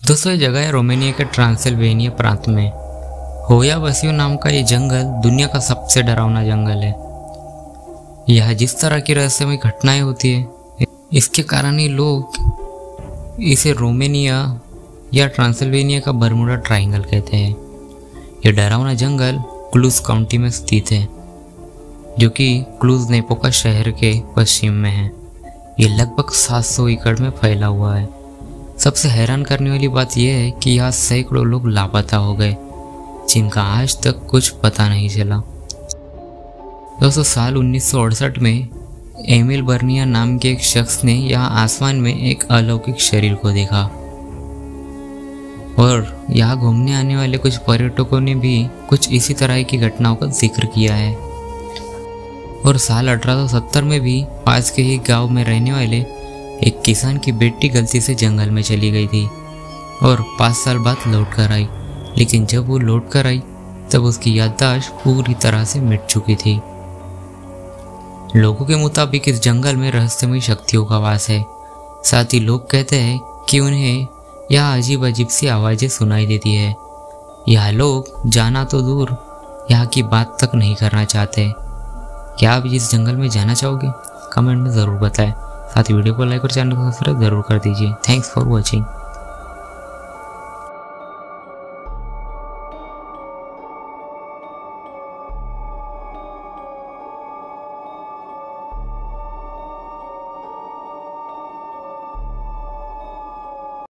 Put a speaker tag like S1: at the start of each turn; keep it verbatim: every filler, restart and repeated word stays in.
S1: दोस्तों, ये जगह है रोमानिया के ट्रांसिल्वेनिया प्रांत में। होया वसियो नाम का ये जंगल दुनिया का सबसे डरावना जंगल है। यह जिस तरह की रहस्यमय घटनाएं होती है, इसके कारण ही लोग इसे रोमानिया या ट्रांसिल्वेनिया का बरमुडा ट्रायंगल कहते हैं। यह डरावना जंगल क्लूज काउंटी में स्थित है, जो कि क्लूज नेपोका शहर के पश्चिम में है। ये लगभग सात सौ एकड़ में फैला हुआ है। सबसे हैरान करने वाली बात यह है कि यहाँ सैकड़ों लोग लापता हो गए, जिनका आज तक कुछ पता नहीं चला। दोस्तों, साल उन्नीस सौ अड़सठ में एमिल बर्निया नाम के एक शख्स ने यहाँ आसमान में एक अलौकिक शरीर को देखा, और यहाँ घूमने आने वाले कुछ पर्यटकों ने भी कुछ इसी तरह की घटनाओं का जिक्र किया है। और साल अठारह सौ सत्तर में भी पास के ही गांव में रहने वाले एक किसान की बेटी गलती से जंगल में चली गई थी और पाँच साल बाद लौट कर आई। लेकिन जब वो लौट कर आई तब उसकी याददाश्त पूरी तरह से मिट चुकी थी। लोगों के मुताबिक इस जंगल में रहस्यमय शक्तियों का वास है। साथ ही लोग कहते हैं कि उन्हें यहाँ अजीब अजीब सी आवाज़ें सुनाई देती है। यह लोग जाना तो दूर, यहाँ की बात तक नहीं करना चाहते। क्या आप इस जंगल में जाना चाहोगे? कमेंट में ज़रूर बताएं। साथ ही वीडियो को लाइक और चैनल को सब्सक्राइब जरूर कर दीजिए। Thanks for watching.